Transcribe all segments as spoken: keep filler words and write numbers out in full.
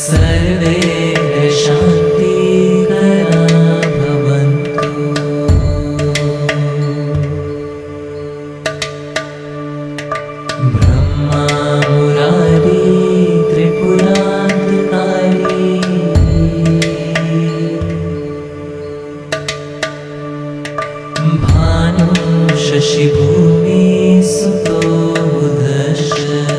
सर्वे शान्तिकरा भवन्तु। ब्रह्मा मुरारी त्रिपुरान्तकारी भानु शशिभूमि सुतो बुधश्च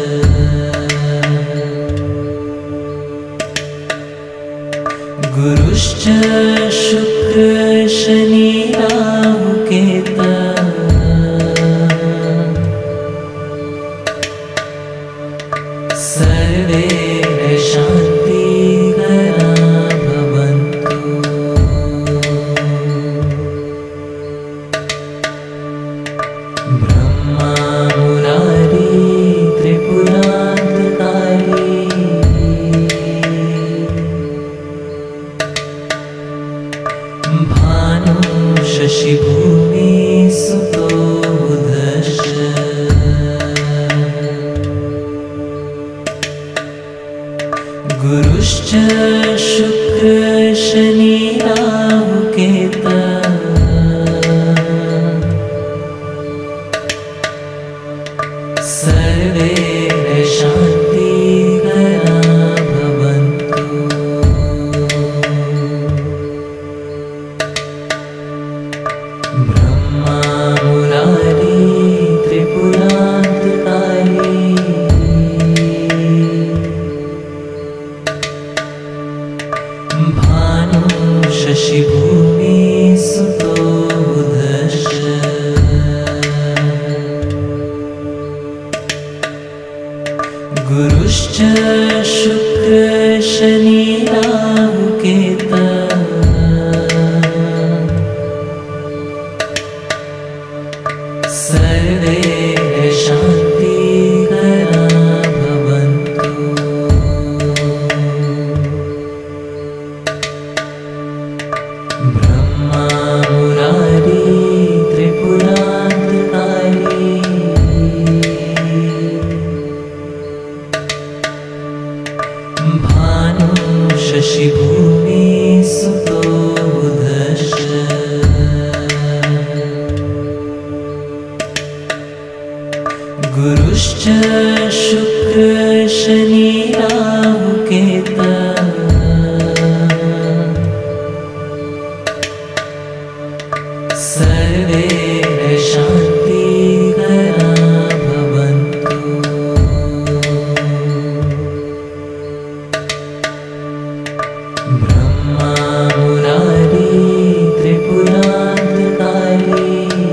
गुरुश्च शुक्र शनि राहु केतः सर्वे शान्तिकरा भवन्तु। ब्रह्मा मुरारी त्रिपुरान्तकारी भानु शशिभूमि सुतो बुधश्च गुरुश्च शुक्र शनि राहु केतः सर्वे शान्तिकरा भवन्तु। ब्रह्मा मुरारी त्रिपुरान्तकारी भानु शशिभूमि सुतो बुधश्च गुरुश्च शुक्र शनि राहु केतः सर्वे शान्तिकरा भवन्तु। ब्रह्मा मुरारी त्रिपुरान्तकारी भानु शशिभूमि सुतो बुधश्च गुरुश्च शुक्र शनि राहु केतः सर्वे शान्तिकरा भवन्तु। ब्रह्मा मुरारी त्रिपुरान्तकारी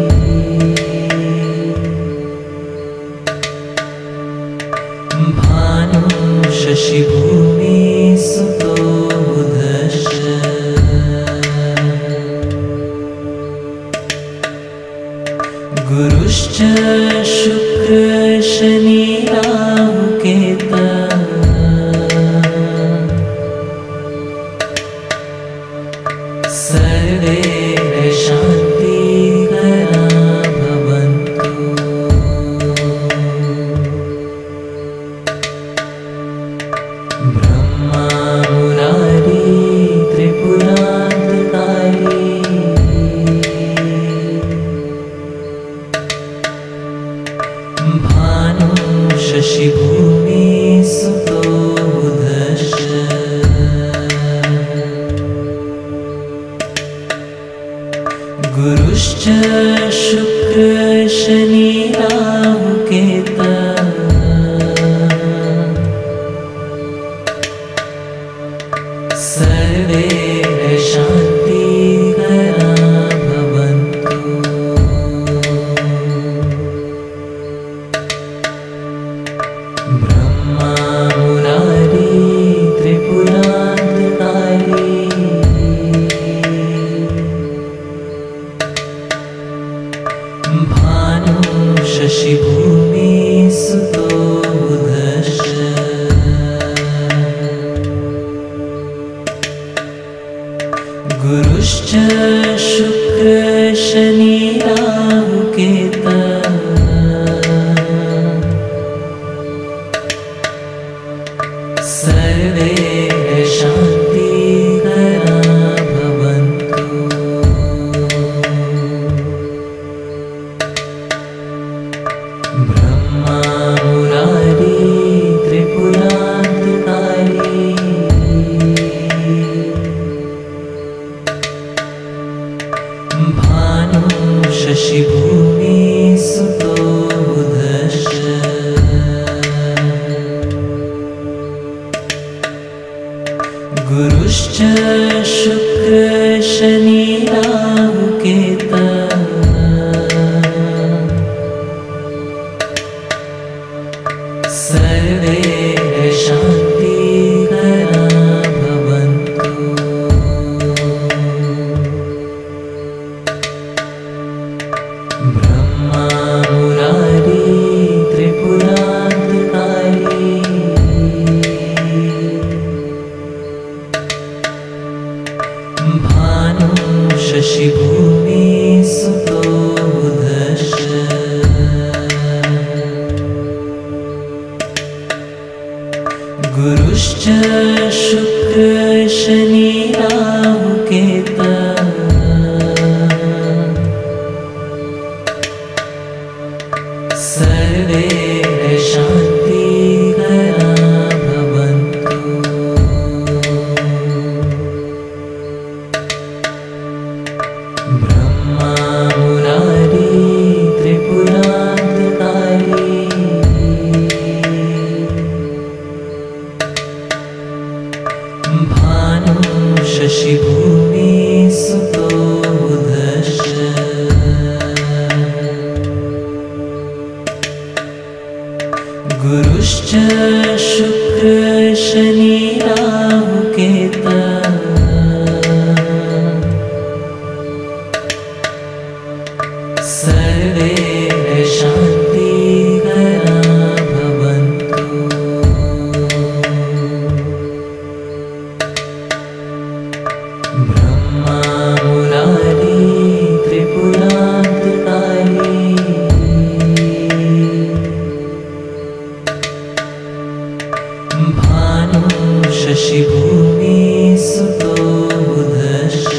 भानु शशिभूमि सुतो बुधश्च गुरुश्च शुक्र शनि राहु केतः सर्वे शान्तिकरा भवन्तु। ब्रह्मा मुरारी त्रिपुरान्तकारी भानु शशिभूमि सुतो बुधश्च गुरुश्च शुक्र शनि राहु केतः सर्वे शान्तिकरा भवन्तु। ब्रह्मा मुरारी त्रिपुरान्तकारी भानु शशिभूमि सुतो बुधश्च गुरुश्च शुक्र शनि राहु केतः सर्वे शान्तिकरा भवन्तु। ब्रह्मा मुरारी त्रिपुरान्तकारी भानु शशिभूमि सुतो बुधश्च गुरुश्च शुक्र शनि राहु केतः सर्वे शान्तिकरा भवन्तु। ब्रह्मा मुरारी त्रिपुरान्तकारी भानु शशिभूमि सुतो बुधश्च गुरुश्च शुक्र शनि राहु केतः सर्वे शान्तिकरा भवन्तु। ब्रह्मा मुरारी त्रिपुरान्तकारी भानु शशिभूमि सुतो बुधश्च गुरुश्च शुक्र शनि राहु केतः सर्वे शान्तिकरा भवन्तु। ब्रह्मा मुरारी त्रिपुरान्तकारी भानु शशिभूमि सुतो बुधश्च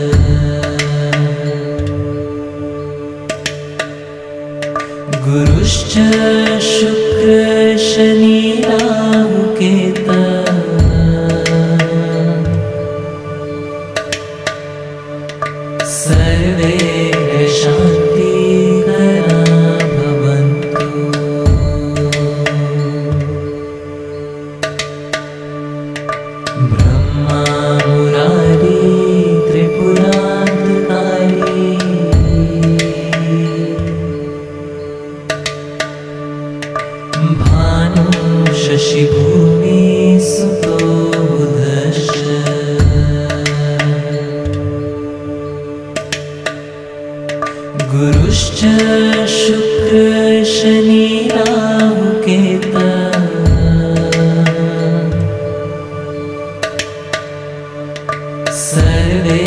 गुरुश्च शुक्र शनि राहु केतः सर्वे शान्तिकरा भवन्तु। ब्रह्मा मुरारी त्रिपुरान्तकारी भानु शशिभूमि सुतो बुधश्च गुरुश्च शुक्र शनि राहु केतः सर्वे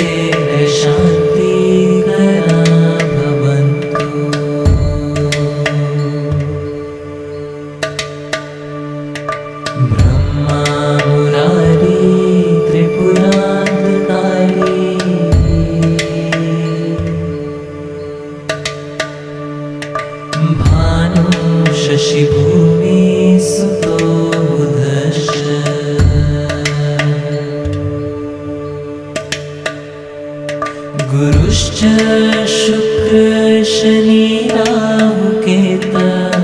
शान्तिकरा भवन्तु। ब्रह्मा मुरारी त्रिपुरान्तकारी भानु शशिभूमि सुतो बुधश्च गुरुश्च शुक्र शनि राहु केतः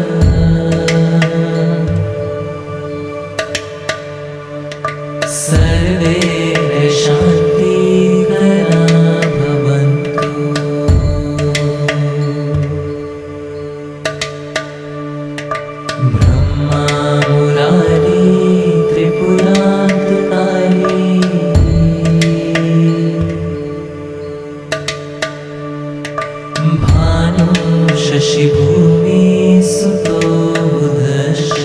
सर्वे शान्तिकरा भवन्तु। ब्रह्मा मुरारी त्रिपुरान्तकारी भानु शशिभूमि सुतो बुधश्च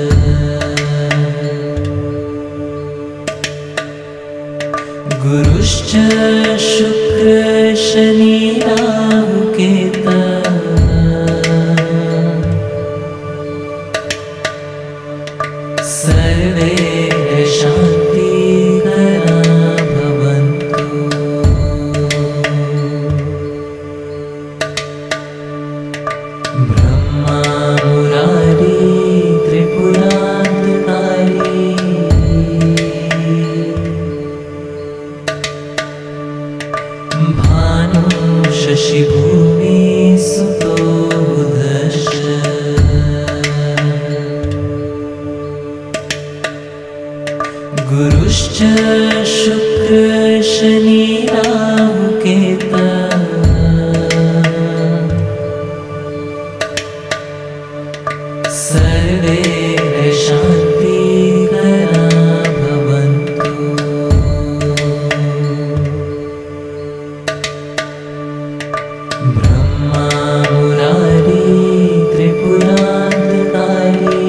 गुरुश्च शुक्र शनि राहु केतः सर्वे शान्तिकरा गुरुश्च शुक्र शनि राहु केतः सर्वे शान्तिकरा भवन्तु। ब्रह्मा मुरारी त्रिपुरान्तकारी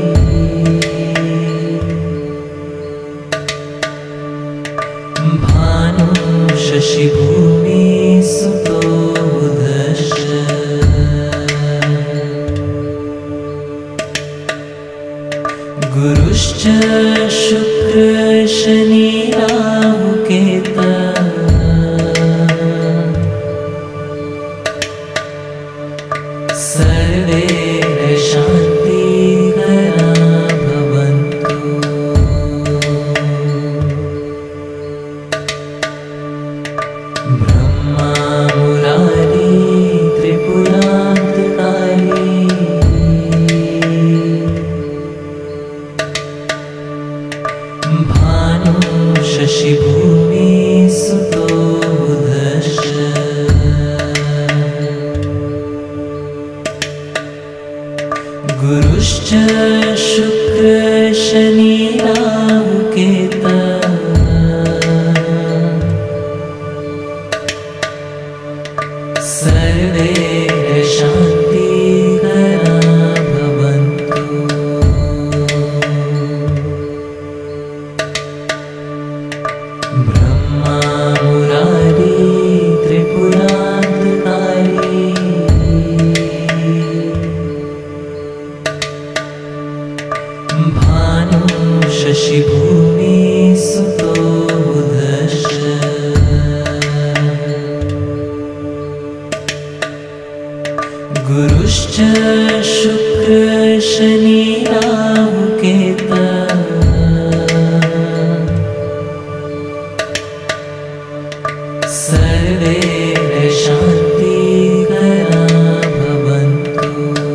भानु शशिभूमि सुतो बुधश्च गुरुश्च शुक्र शनि राहु केतः सर्वे शान्तिकरा भवन्तु। ब्रह्मा मुरारी त्रिपुरान्तकारी भानु शशिभूमि सुतो बुधश्च गुरुश्च शुक्र शनि राहु केतः सर्वे शान्तिकरा भवन्तु। ब्रह्मा मुरारी त्रिपुरान्तकारी भानु शशिभूमि सुतो बुधश्च गुरुश्च शुक्र शनि राहु केतः सर्वे शान्तिकरा भवन्तु।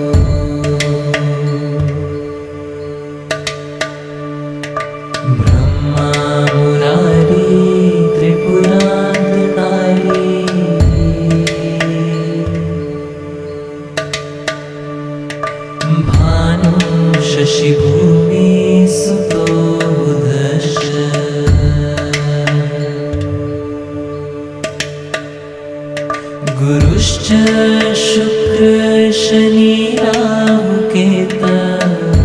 ब्रह्मा मुरारी त्रिपुरान्तकारी भानु शशिभूमि सुतो बुधश्च गुरुश्च शुक्र शनि राहु केतः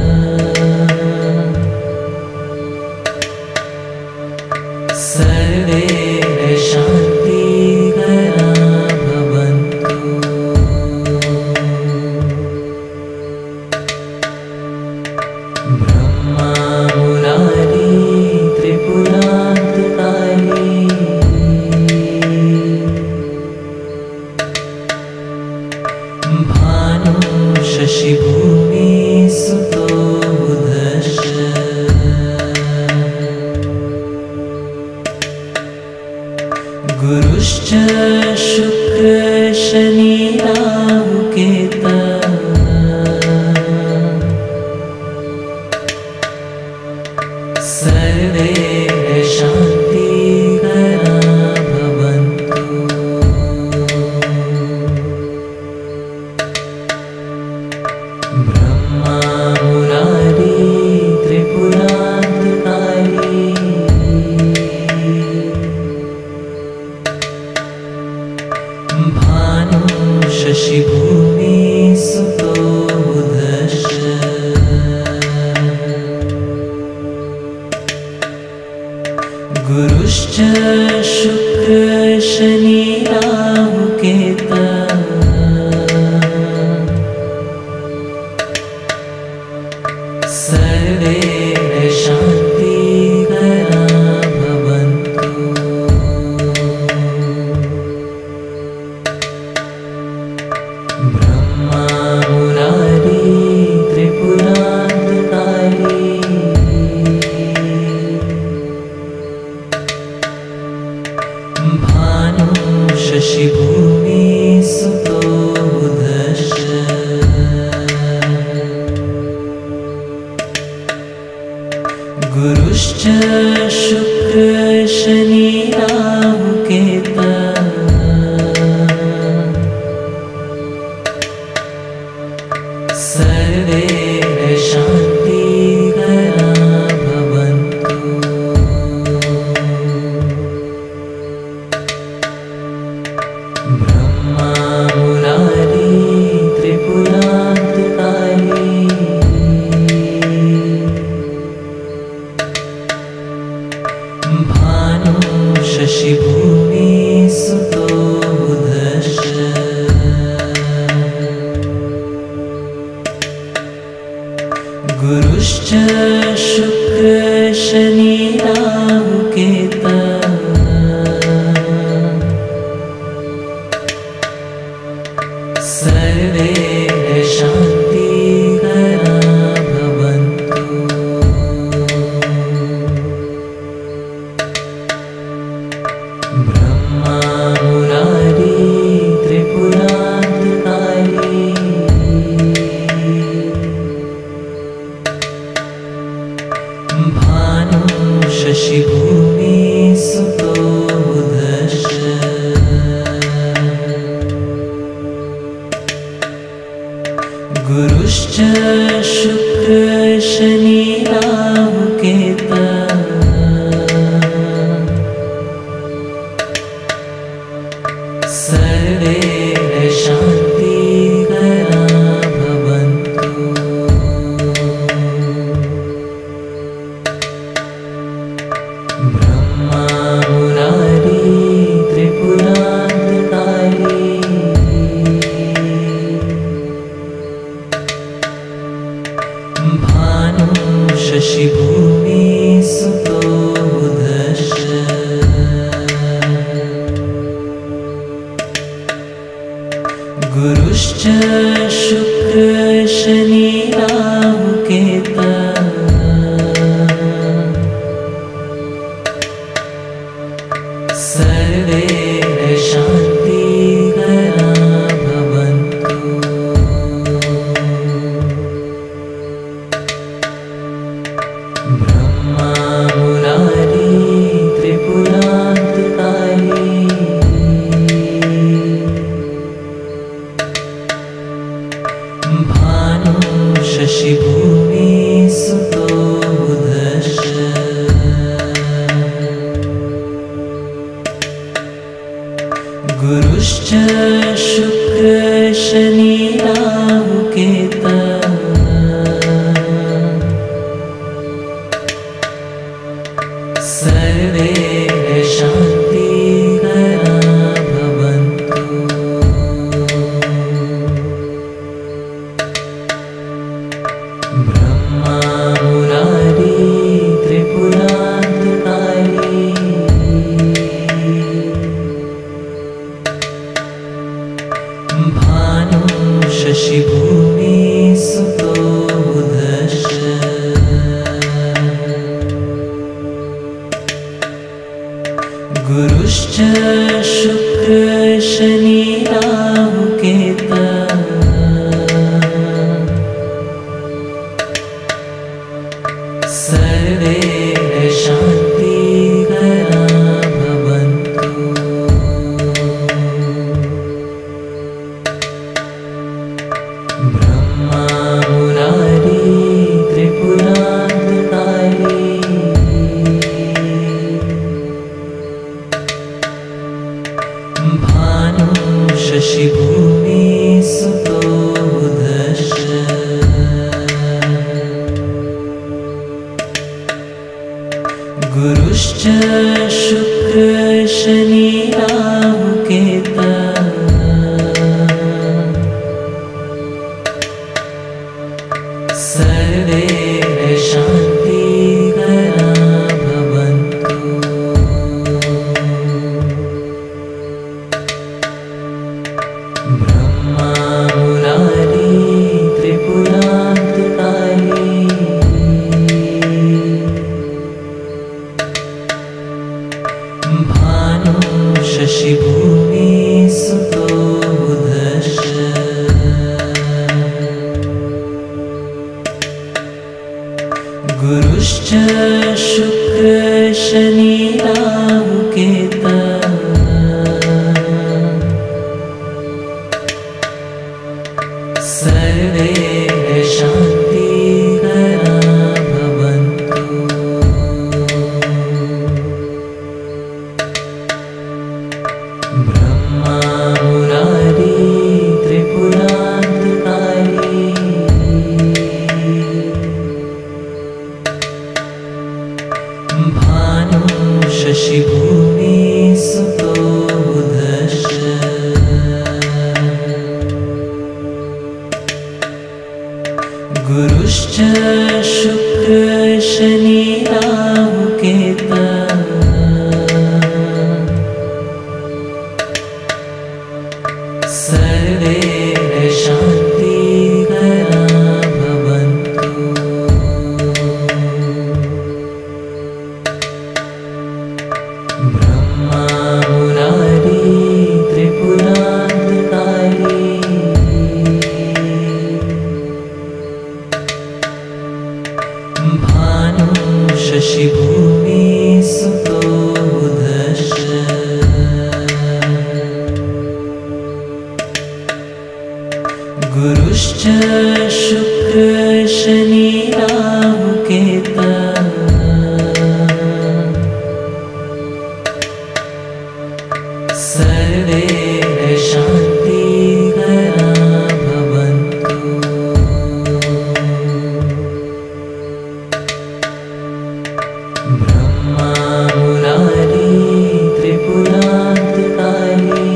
सर्वे शान्तिकरा भवन्तु। ब्रह्मा मुरारी त्रिपुरान्तकारी भानु शशिभूमि सुतो बुधश्च गुरुश्च शुक्र शनि राहु केतः सर्वे शान्तिकरा भवन्तु। ब्रह्मा मुरारी त्रिपुरान्तकारी भानु शशिभूमि सुतो बुधश्च गुरुश्च शुक्र शनि राहु केतः सर्वे शान्तिकरा भवन्तु। ब्रह्मा मुरारी त्रिपुरान्तकारी भानु शशिभूमि गुरुश्च शुक्र शनि राहु केतः सर्वे शान्तिकरा भवन्तु। ब्रह्मा मुरारी त्रिपुरान्तकारी भानु शशिभूमि सुतो बुधश्च गुरुश्च शुक्र शनि राहु केतः सर्वे शान्तिकरा भवन्तु। ब्रह्मा मुरारी त्रिपुरान्तकारी भानु शशिभूमि सुतो बुधश्च गुरुश्च शुक्र शनि राहु केतः सर्वे शान्तिकरा भवन्तु। ब्रह्मा मुरारी त्रिपुरान्तकारी भानु शशिभूमि सुतो बुधश्च गुरुश्च शुक्र शनि राहु केतः सर्वे शान्तिकरा भवन्तु। ब्रह्मा मुरारी त्रिपुरान्तकारी भानु शशिभूमि सुतो बुधश्च गुरुश्च शुक्र शनि राहु केतः सर्वे शान्तिकरा भवन्तु। ब्रह्मा मुरारी त्रिपुरान्तकारी भानु शशिभूमि सुतो बुधश्च गुरुश्च शुक्र शनि राहु केतः सर्वे शान्तिकरा भवन्तु। ब्रह्मा मुरारी त्रिपुरान्तकारी भानु शशिभूमि सुतो बुधश्च गुरुश्च शुक्र शनि राहु केतः सर्वे शान्तिकरा भवन्तु। ब्रह्मा मुरारी त्रिपुरान्तकारी भानु शशिभूमि गुरुश्च शुक्र शनि राहु केतः सर्वे शान्तिकरा भवन्तु। ब्रह्मा मुरारी त्रिपुरान्तकारी भानु शशिभूमि सुतो बुधश्च गुरुश्च शुक्र शनि राहु केतः सर्वे शान्तिकरा भवन्तु। ब्रह्मा मुरारी त्रिपुरान्तकारी भानु शशिभूमि सुतो बुधश्च गुरुश्च शुक्र शनि राहु केतः सर्वे शान्तिकरा भवन्तु। ब्रह्मा मुरारी त्रिपुरान्तकारी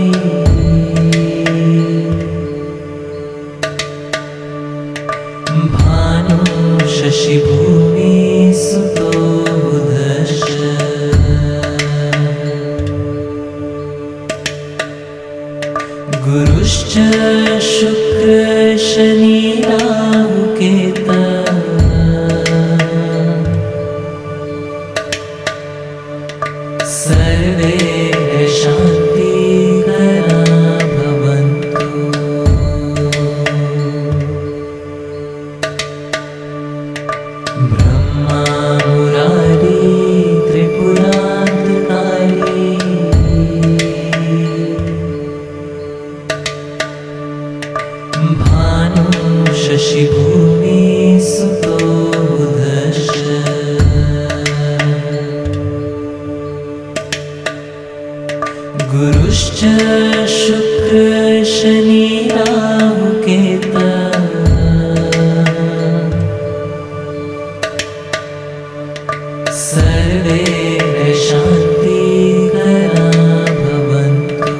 भानु शशिभूमि सुतो बुधश्च गुरुश्च शुक्र शनि राहु केतः सर्वे शान्तिकरा भवन्तु। ब्रह्मा मुरारी त्रिपुरान्तकारी भानु शशिभूमि सुतो बुधश्च गुरुश्च शुक्र शनि राहु केतः सर्वे शान्तिकरा भवन्तु।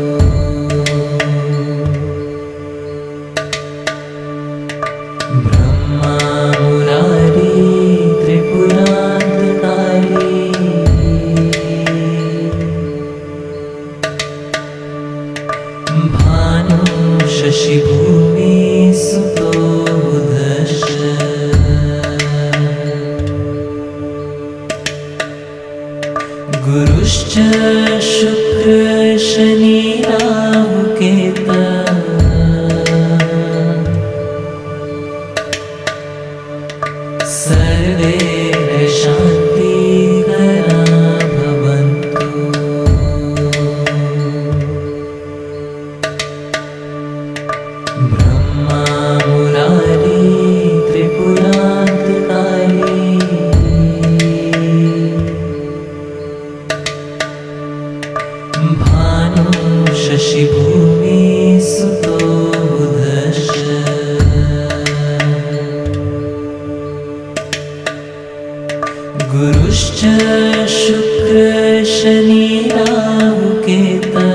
ब्रह्मा मुरारी त्रिपुरान्तकारी भानु शशिभूमि सुतो बुधश्च गुरुश्च शुक्र शनि राहु केतः सर्वे शान्तिकरा भवन्तु। ब्रह्मा मुरारी त्रिपुरान्तकारी भानु शशिभूमि सुतो बुधश्च गुरुश्च शुक्र शनि राहु केतः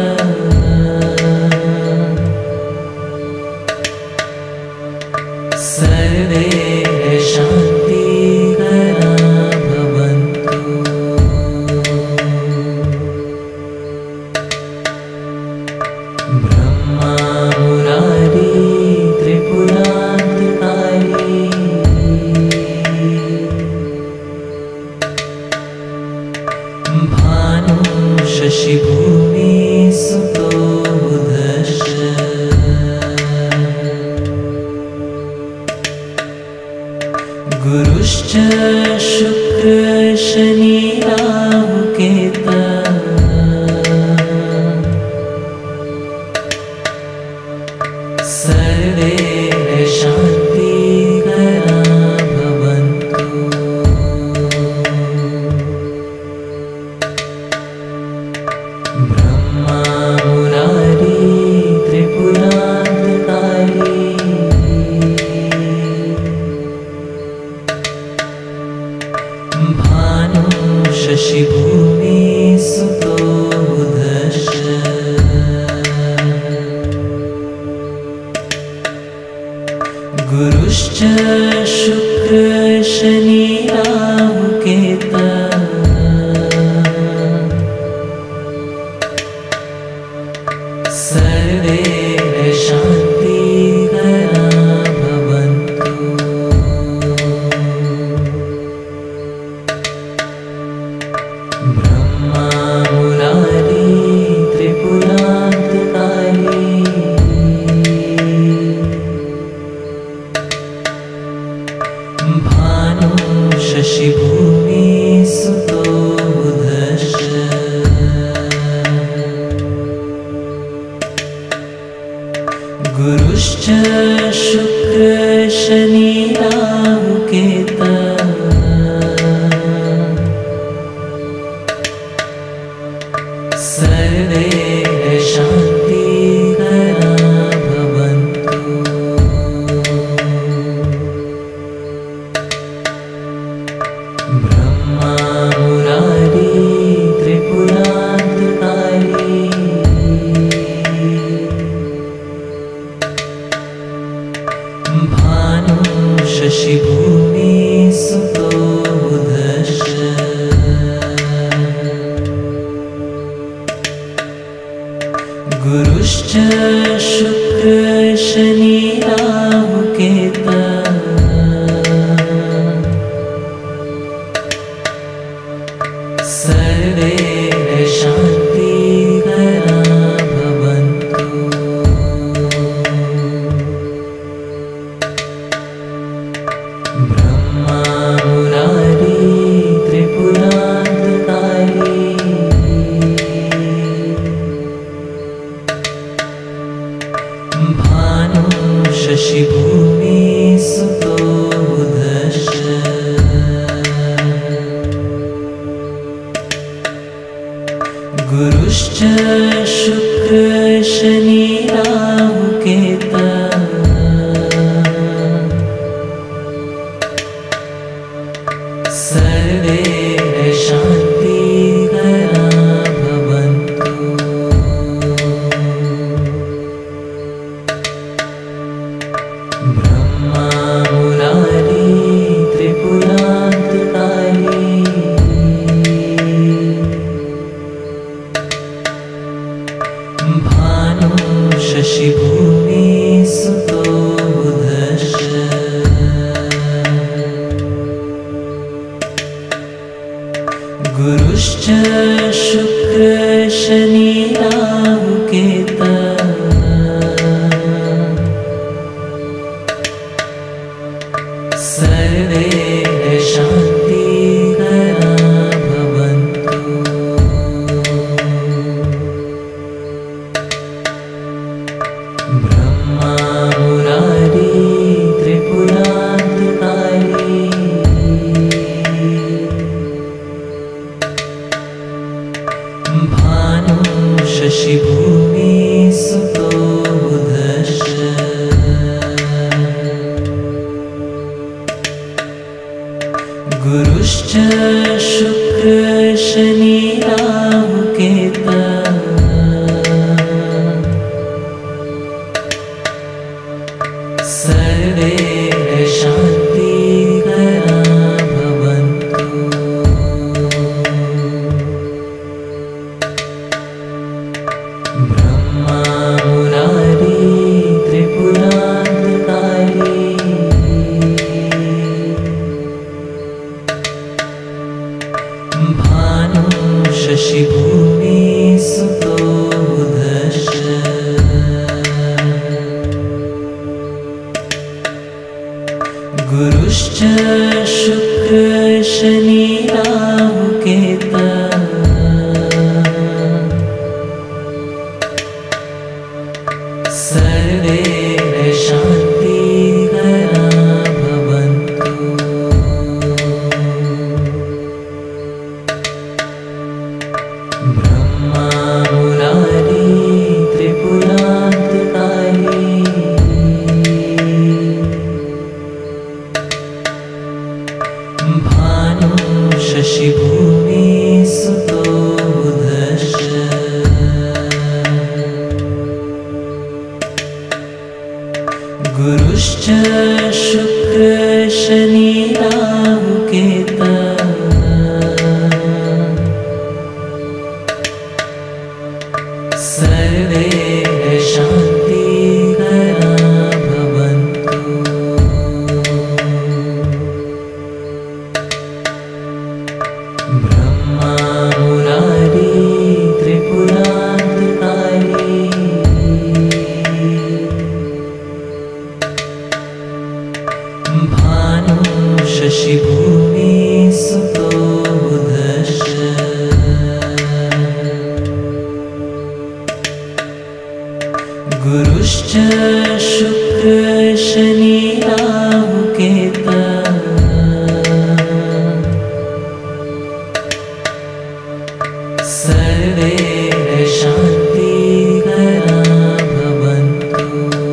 सर्वे शान्तिकरा भवन्तु। ब्रह्मा मुरारी त्रिपुरान्तकारी भानु शशिभूमि सुतो बुधश्च गुरुश्च शुक्र शुक्र शनि राहु केतु सर्वे शान्तिकरा भवन्तु। ब्रह्मा मुरारी त्रिपुरान्तकारी भानु शशिभूमि सुतो बुधश्च गुरुश्च शुक्र शनि राहु केतु सर्वे शान्तिकरा भवन्तु। ब्रह्मा मुरारी त्रिपुरान्तकारी भानु शशिभूमि सुतो बुधश्च गुरुश्च शुक्र शनि राहु केतु सर्वे शान्तिकरा भवन्तु। ब्रह्मा मुरारी त्रिपुरान्तकारी भानु शशिभूमि सुतो बुधश्च गुरुश्च शुक्र शनि राहु केतु सर्वे शान्तिकरा भवन्तु। ब्रह्मा मुरारी त्रिपुरान्तकारी भानु शशिभूमि सुतो बुधश्च गुरुश्च शुक्र शनि राहु केतु सर्वे शान्तिकरा भवन्तु। ब्रह्मा मुरारी त्रिपुरान्तकारी भानु शशिभूमि सुतो बुधश्च गुरुश्च शुक्र शनि राहु केतु सर्वे शान्तिकरा भवन्तु। ब्रह्मा मुरारी त्रिपुरान्तकारी भानु शशिभूमि सुतो बुधश्च गुरुश्च शुक्र शनि राहु केतु सर्वे शान्तिकरा भवन्तु। ब्रह्मा मुरारी त्रिपुरान्तकारी भानु शशिभूमि सुतो बुधश्च गुरुश्च शुक्र शनि राहु केतः सर्वे शान्तिकरा भवन्तु। ब्रह्मा मुरारी त्रिपुरान्तकारी भानु शशिभूमि सुतो बुधश्च गुरुश्च शुक्र शनि राहु केतः सर्वे शान्तिकरा भवन्तु। ब्रह्मा मुरारी त्रिपुरान्तकारी भानु शशिभूमि सुतो बुधश्च गुरुश्च शुक्र शनि राहु केतः सर्वे शान्तिकरा भवन्तु।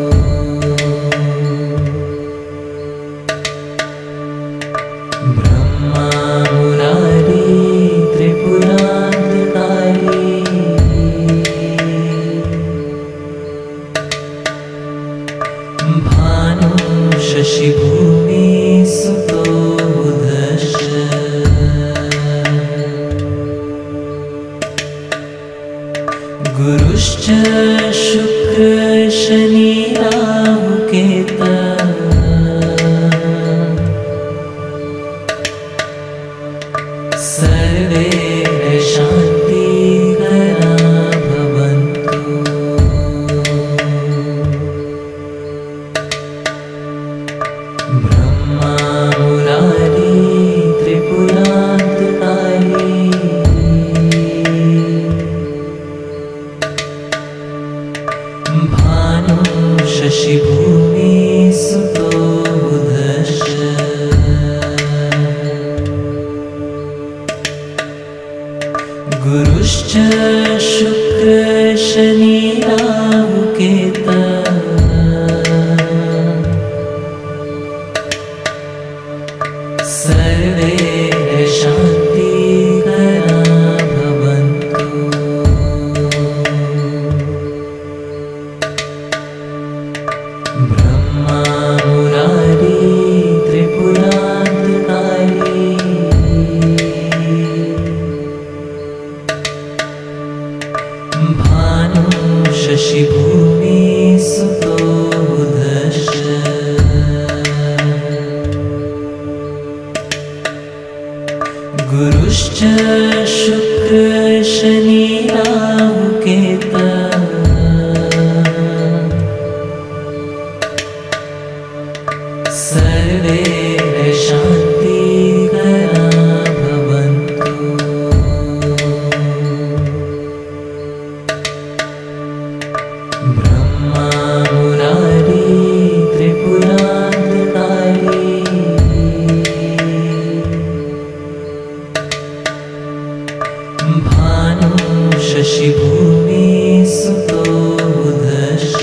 ब्रह्मा मुरारी त्रिपुरान्तकारी भानु शशिभूमि सुतो बुधश्च गुरुश्च शुक्र शनि राहु केतः सर्वे शान्तिकरा भवन्तु। ब्रह्मा मुरारी त्रिपुरान्तकारी भानु शशिभूमि सुतो बुधश्च गुरुश्च शुक्र शनि राहु केतः सर्वे शान्तिकरा भवन्तु। ब्रह्मा मुरारी त्रिपुरान्तकारी भानु शशिभूमि सुतो बुधश्च गुरुश्च शुक्र शनि राहु केतः सर्वे शान्तिकरा भवन्तु। ब्रह्मा मुरारी त्रिपुरान्तकारी भानु शशिभूमि सुतो बुधश्च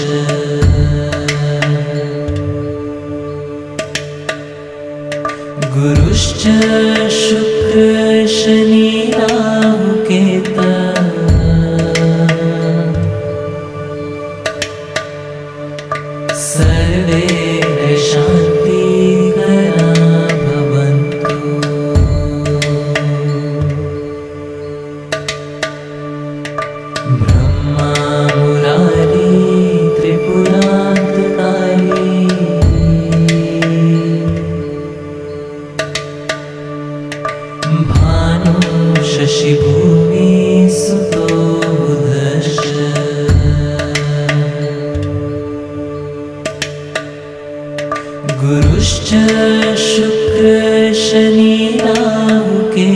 गुरुश्च शुक्र शनि राहु केतः सर्वे शान्तिकरा भवन्तु। ब्रह्मा मुरारी त्रिपुरान्तकारी भानु शशिभूमि सुतो बुधश्च गुरुश्च शुक्र शनि राहु केतः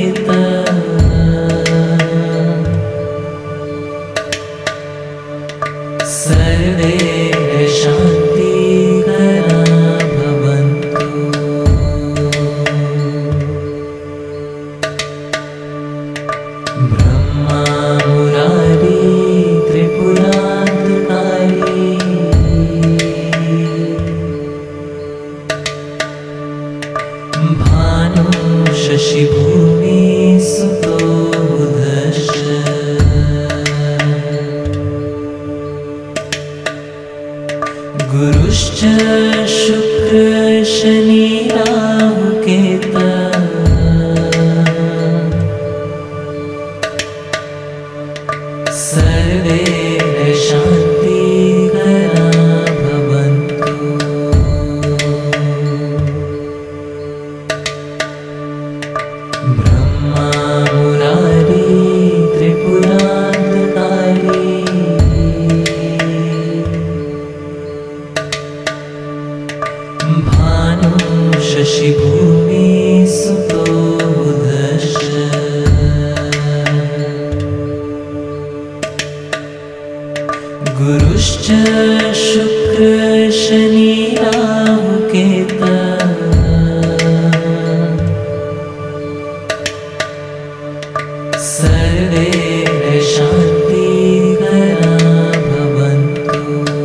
सर्वे शान्तिकरा भवन्तु। ब्रह्मा मुरारी त्रिपुरान्तकारी भानु शशिभूमि सुतो बुधश्च गुरुश्च शुक्र शनि राहु केतः सर्वे शान्तिकरा भवन्तु।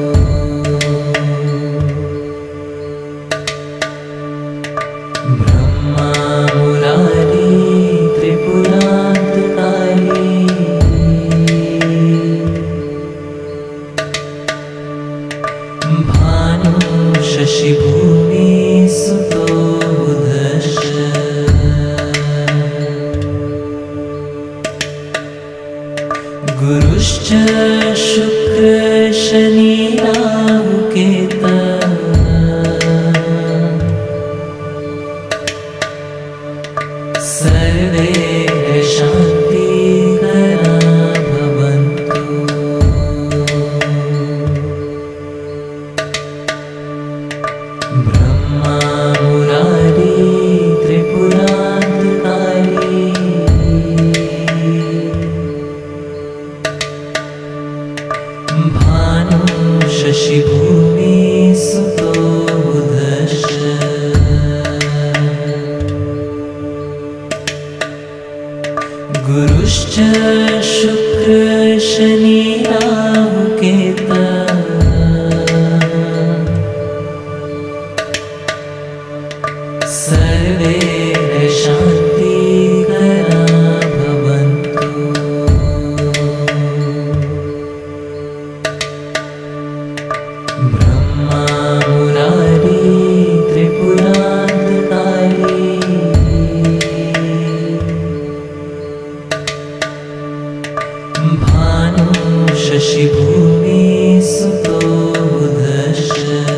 ब्रह्मा मुरारी त्रिपुरान्तकारी भानु शशिभूमि सुतो बुधश्च गुरुश्च शुक्र शनि राहु केतः सर्वे शान्तिकरा भवन्तु। ब्रह्मा मुरारी त्रिपुरान्तकारी भानु शशिभूमि सुतो बुधश्च गुरुश्च शुक्र शनि राहु केतः सर्वे शान्तिकरा भवन्तु। ब्रह्मा मुरारी त्रिपुरान्तकारी भानु शशिभूमि सुतो बुधश्च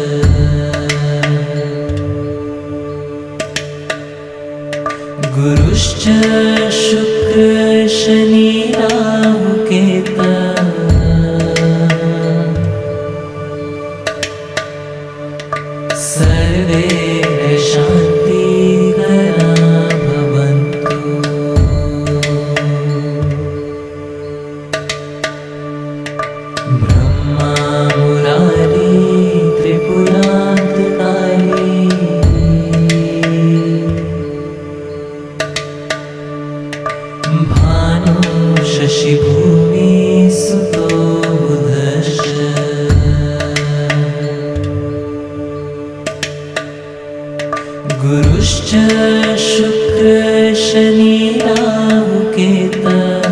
गुरुश्च शुक्र शनि राहु केतः सर्वे शान्तिकरा भवन्तु। ब्रह्मा मुरारी त्रिपुरान्तकारी भानु शशिभूमि सुतो बुधश्च गुरुश्च शुक्र शनि राहु केतः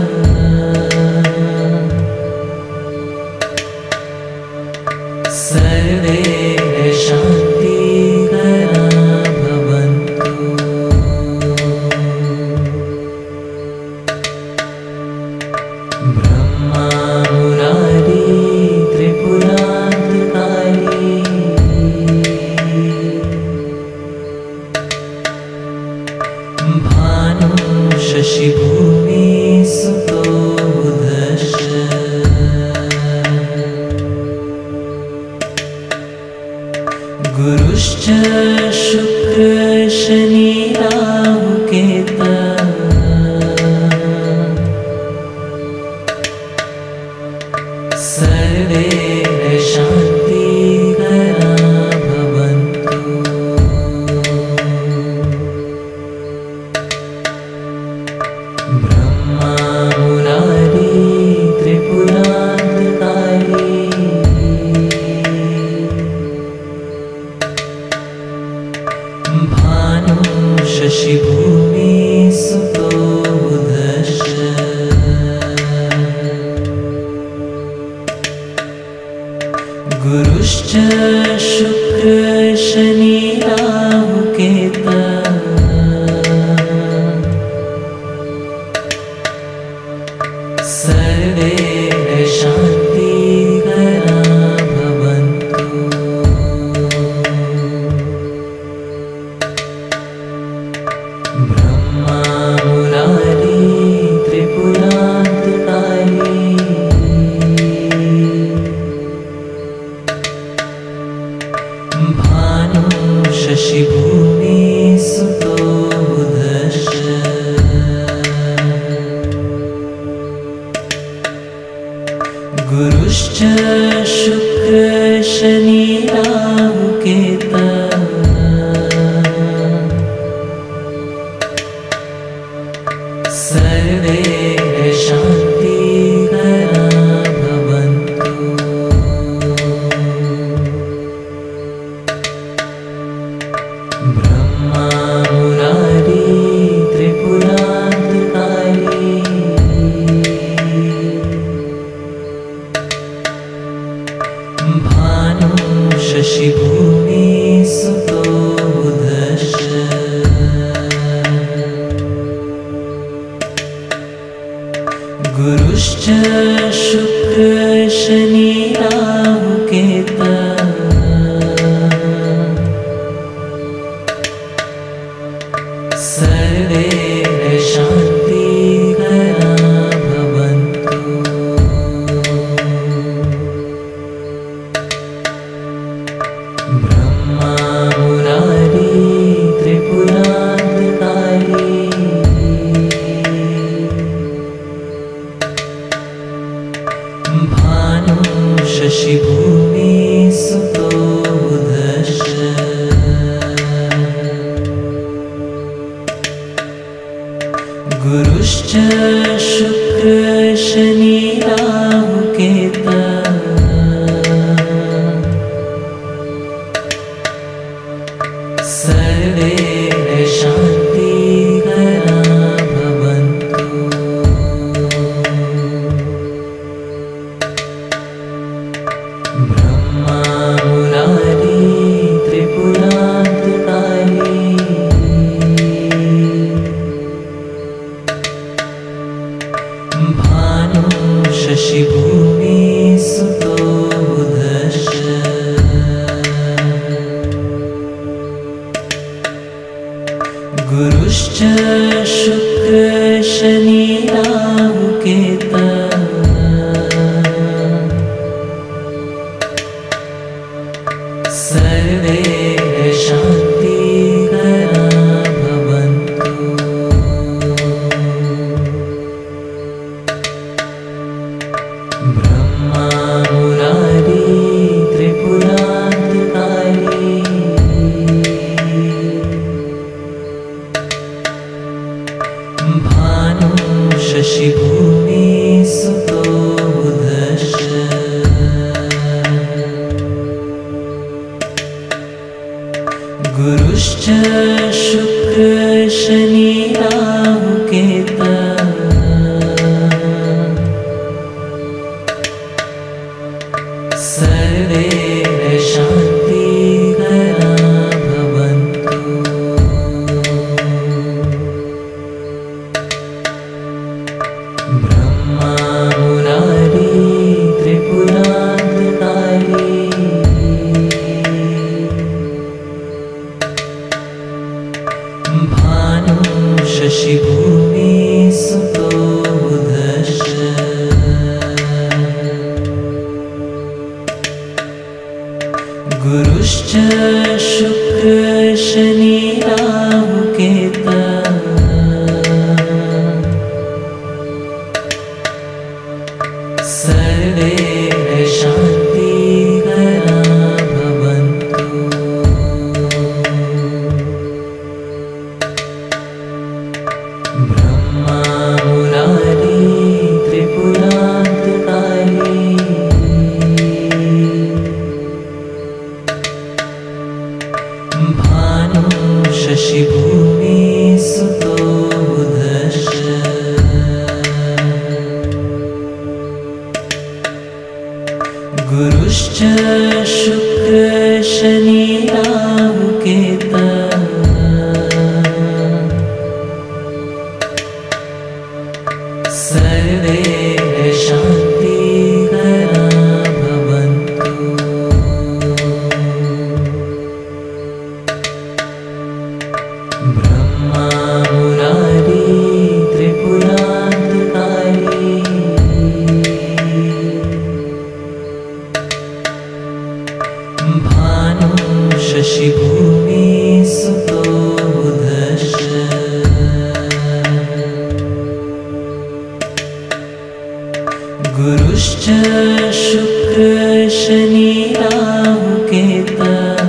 सर्वे शान्तिकरा भवन्तु। ब्रह्मा मुरारी त्रिपुरान्तकारी भानु शशिभूमि सुतो बुधश्च गुरुश्च शुक्र शनि राहु केतः सर्वे शान्तिकरा भवन्तु। ब्रह्मा मुरारी त्रिपुरान्तकारी भानु शशिभूमि सुतो बुधश्च गुरुश्च शुक्र शनि राहु केतः सर्वे शान्तिकरा भवन्तु। ब्रह्मा मुरारी त्रिपुरान्तकारी भानु शशिभूमि सुतो बुधश्च गुरुश्च शुक्र शनि राहु केतः सर्वे शान्तिकरा भवन्तु। ब्रह्मा मुरारी त्रिपुरान्तकारी भानु शशिभूमि सुतो बुधश्च गुरुश्च शुक्र शनि राहु केतः सर्वे शान्तिकरा भवन्तु। ब्रह्मा मुरारी त्रिपुरान्तकारी भानु शशिभूमि सुतो बुधश्च गुरुश्च शुक्र शनि राहु केतः सर्वे शान्तिकरा भवन्तु। ब्रह्मा मुरारी त्रिपुरान्तकारी भानु शशिभूमि सुतो बुधश्च गुरुश्च शुक्र शनि राहु केतः सर्वे शान्तिकरा भवन्तु। ब्रह्मा मुरारी त्रिपुरान्तकारी भानु शशिभूमि सुतो बुधश्च गुरुश्च शुक्र शनि राहु केतः सर्वे शान्तिकरा भवन्तु। ब्रह्मा मुरारी त्रिपुरान्तकारी भानु शशिभूमि सुतो बुधश्च गुरुश्च शुक्र शनि राहु केतः सर्वे शान्तिकरा भवन्तु। ब्रह्मा मुरारी त्रिपुरान्तकारी भानु शशिभूमि सुतो बुधश्च गुरुश्च शुक्र शनि राहु केतः सर्वे शान्तिकरा गुरुश्च शुक्र शनि राहु केतः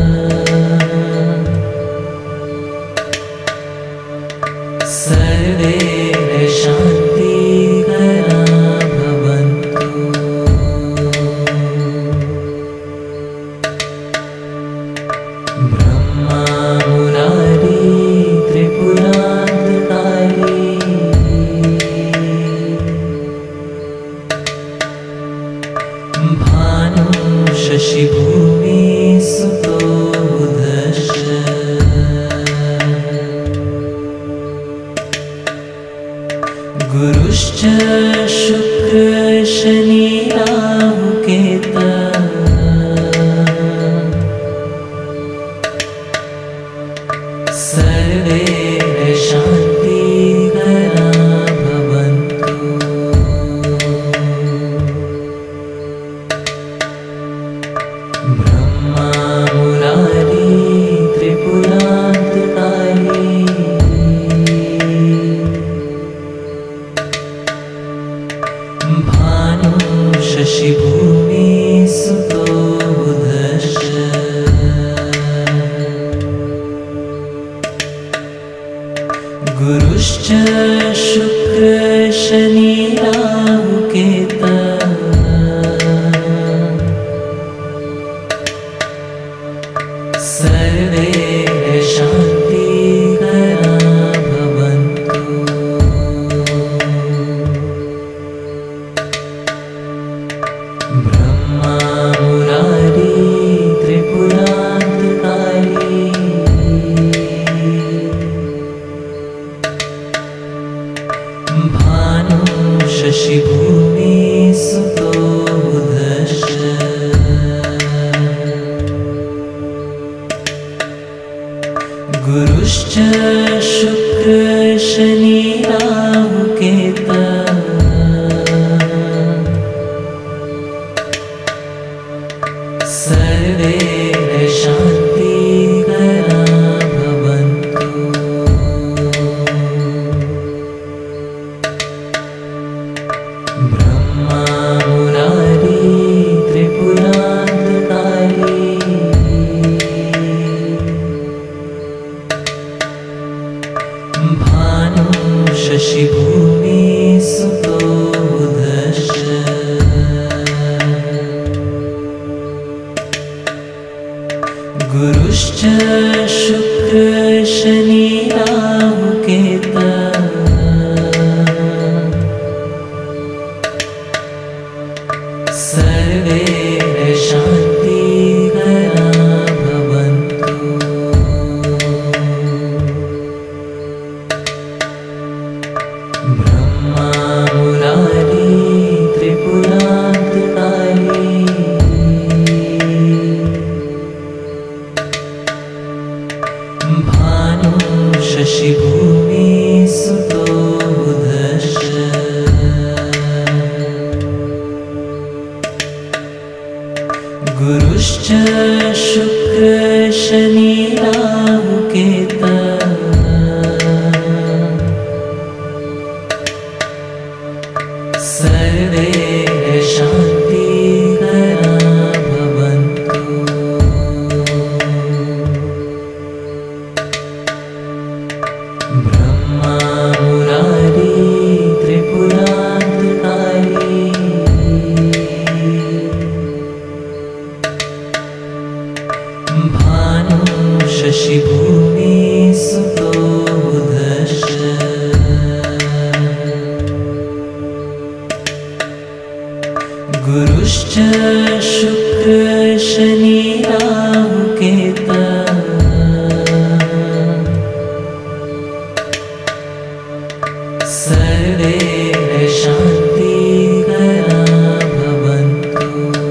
सर्वे शान्तिकरा भवन्तु। ब्रह्मा मुरारी त्रिपुरान्तकारी भानु शशि भूमि सुतो बुधश्च गुरुश्च शुक्र शनि राहु केतः सर्वे शान्तिकरा भवन्तु। ब्रह्मा मुरारी त्रिपुरान्तकारी भानु शशि भूमि सुतो बुधश्च गुरुश्च शुक्र शनि राहु केतः सर्वे शान्तिकरा भवन्तु। ब्रह्मा मुरारी त्रिपुरान्तकारी भानु शशि भूमि सुतो बुधश्च गुरुश्च शुक्र शनि राहु केतः सर्वे शान्तिकरा भवन्तु। ब्रह्मा मुरारी त्रिपुरान्तकारी भानु शशि भूमि सुतो बुधश्च गुरुश्च शुक्र शनि राहु केतः सर्वे शान्तिकरा भवन्तु। ब्रह्मा मुरारी त्रिपुरान्तकारी भानु शशि भूमि सुतो बुधश्च गुरुश्च शुक्र शनि राहु केतः सर्वे शान्तिकरा भवन्तु। ब्रह्मा मुरारी त्रिपुरान्तकारी भानु शशि भूमि सुतो बुधश्च गुरुश्च शुक्र शनि राहु केतः सर्वे शान्तिकरा भवन्तु।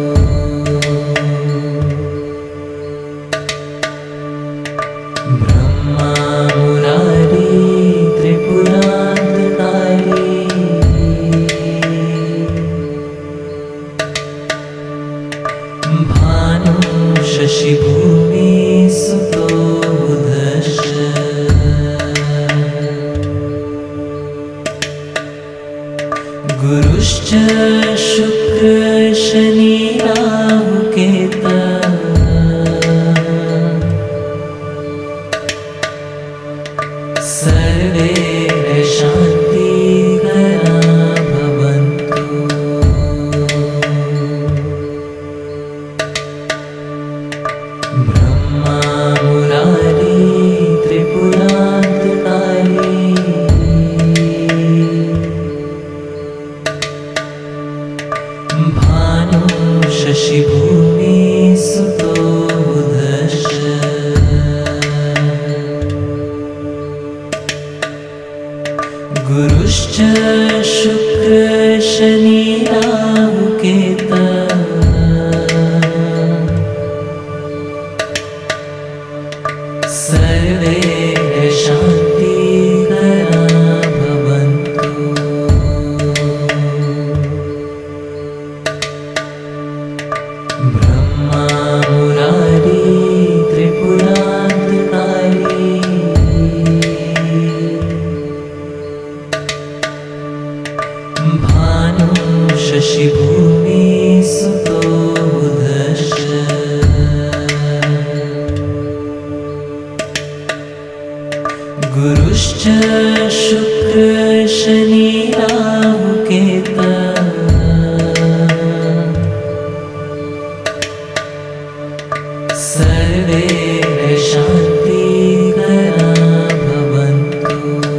ब्रह्मा मुरारी त्रिपुरान्तकारी भानु शशि भूमि गुरुश्च शुक्र शनि राहु केतः सर्वे शान्तिकरा भवन्तु। ब्रह्मा मुरारी त्रिपुरान्तकारी भानु शशिभूमि सुतो बुधश्च गुरुश्च शुक्र शनि राहु केतः सर्वे शान्तिकरा भवन्तु। ब्रह्मा मुरारी त्रिपुरान्तकारी भानु शशिभूमि सुतो बुधश्च गुरुश्च शुक्र शनि राहु केतः सर्वे शान्तिकरा भवन्तु।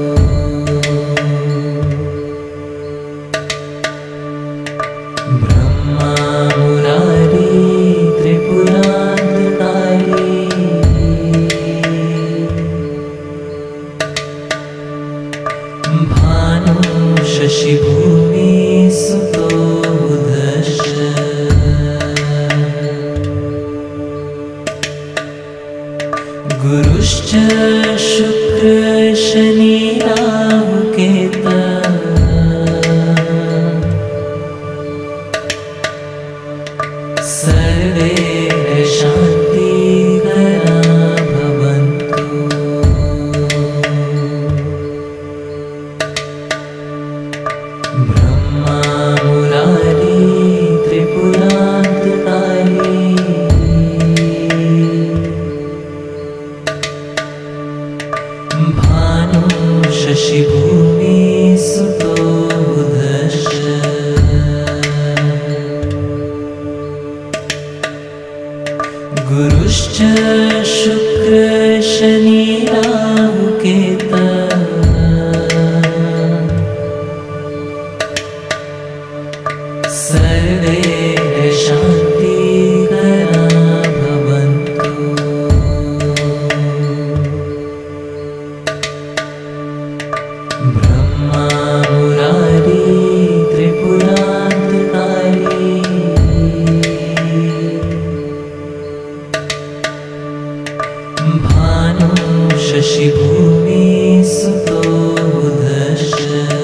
ब्रह्मा मुरारी त्रिपुरान्तकारी भानु शशिभूमि सुतो बुधश्च गुरुश्च शुक्र शनि राहु केतः सर्वे शान्तिकरा भवन्तु। ब्रह्मा मुरारी त्रिपुरान्तकारी भानु शशिभूमि सुतो बुधश्च गुरुश्च शुक्र शनि राहु केतः सर्वे शान्तिकरा भवन्तु। ब्रह्मा मुरारी त्रिपुरान्तकारी भानु शशिभूमि सुतो बुधश्च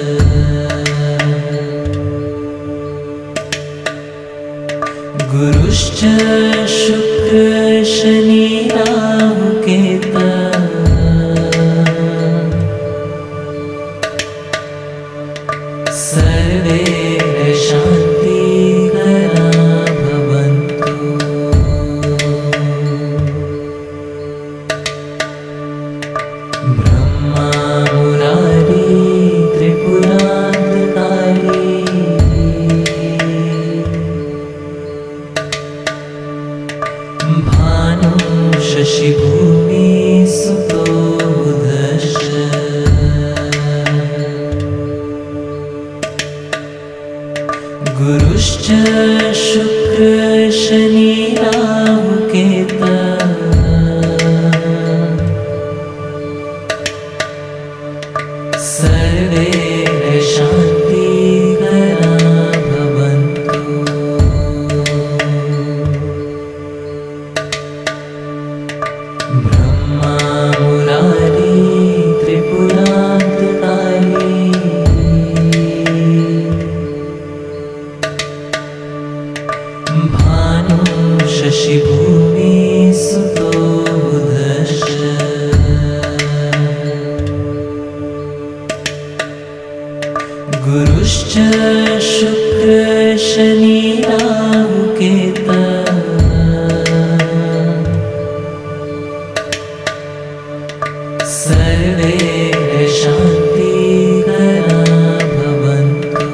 गुरुश्च शुक्र शनि राहु केतः सर्वे शान्तिकरा भवन्तु। ब्रह्मा मुरारी त्रिपुरान्तकारी भानु शशिभूमि सुतो बुधश्च गुरुश्च शुक्र शनि राहु केतः सर्वे शान्तिकरा भवन्तु। ब्रह्मा मुरारी त्रिपुरान्तकारी भानु शशिभूमि गुरुश्च शुक्र शनि राहु केतः सर्वे शान्तिकरा भवन्तु।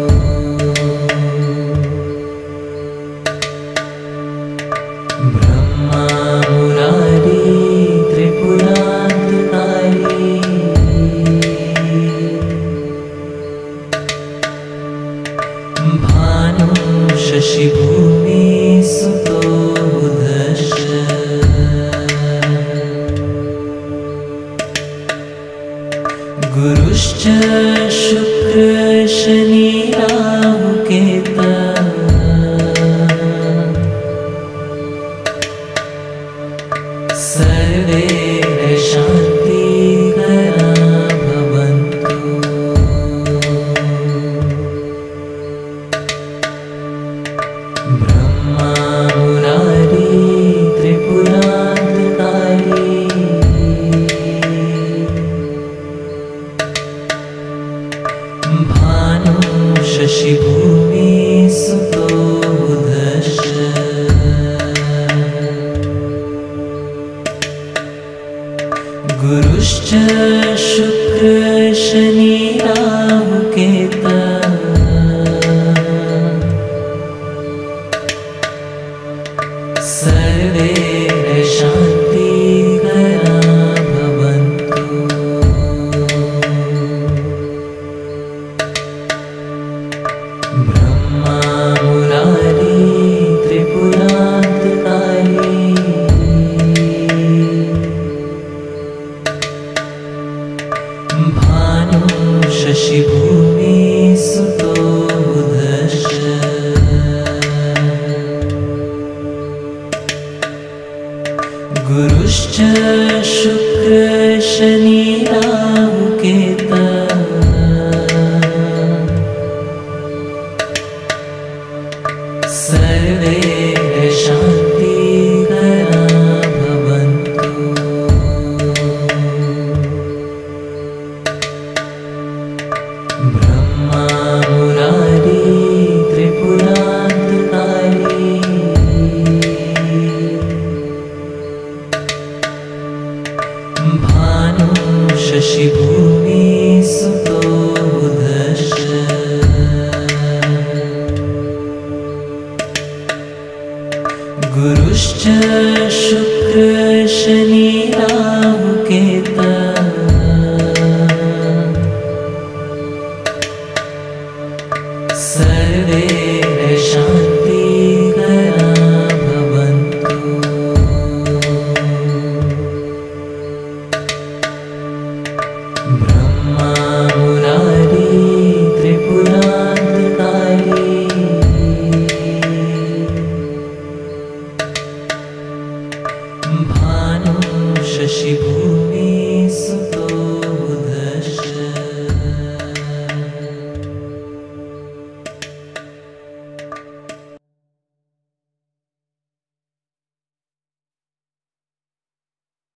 ब्रह्मा मुरारी त्रिपुरान्तकारी भानु शशिभूमि सुतो बुधश्च गुरुश्च शुक्र शनि राहु केतः सर्वे शान्तिकरा भवन्तु। ब्रह्मा मुरारी त्रिपुरान्तकारी भानु शशिभूमि सुतो बुधश्च गुरुश्च शुक्र शनि राहु केतः सर्वे शान्तिकरा भवन्तु। ब्रह्मा मुरारी त्रिपुरान्तकारी भानु शशिभूमि सुतो बुधश्च गुरुश्च शुक्र शनि राहु केतः सर्वे शान्तिकरा भवन्तु। ब्रह्मा मुरारी त्रिपुरान्तकारी भानु शशिभूमि सुतो बुधश्च गुरुश्च शुक्र शनि राहु केतः सर्वे शान्तिकरा